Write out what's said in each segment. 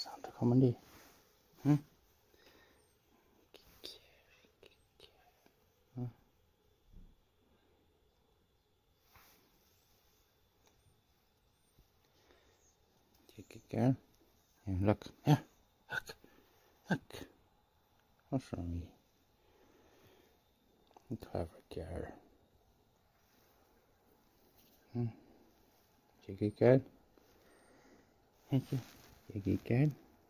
Santa coming to you? Hmm? Huh? Take it, girl. Here, look. Here. Look. Look. What's wrong with you? Clever girl. Hmm? Take it, girl. Thank you. Take it, girl.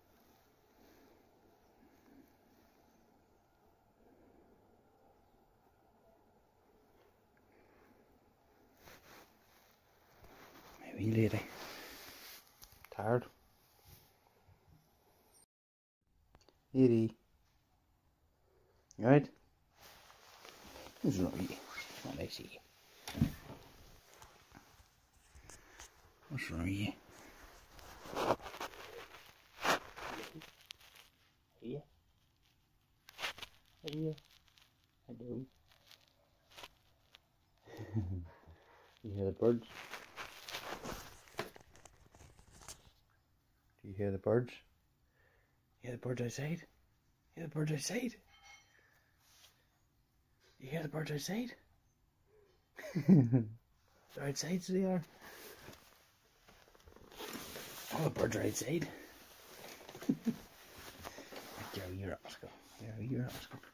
Maybe lady. Tired? Lady. You right? What's wrong with you? What I see. What's wrong with you? Yeah. Yeah. Hello. You hear the birds? Do you hear the birds? You hear the birds outside? You hear the birds outside? You hear the birds outside? They're outside, so they are. Oh, the birds are outside. Joe, you're a rascal. Joe, you're a rascal.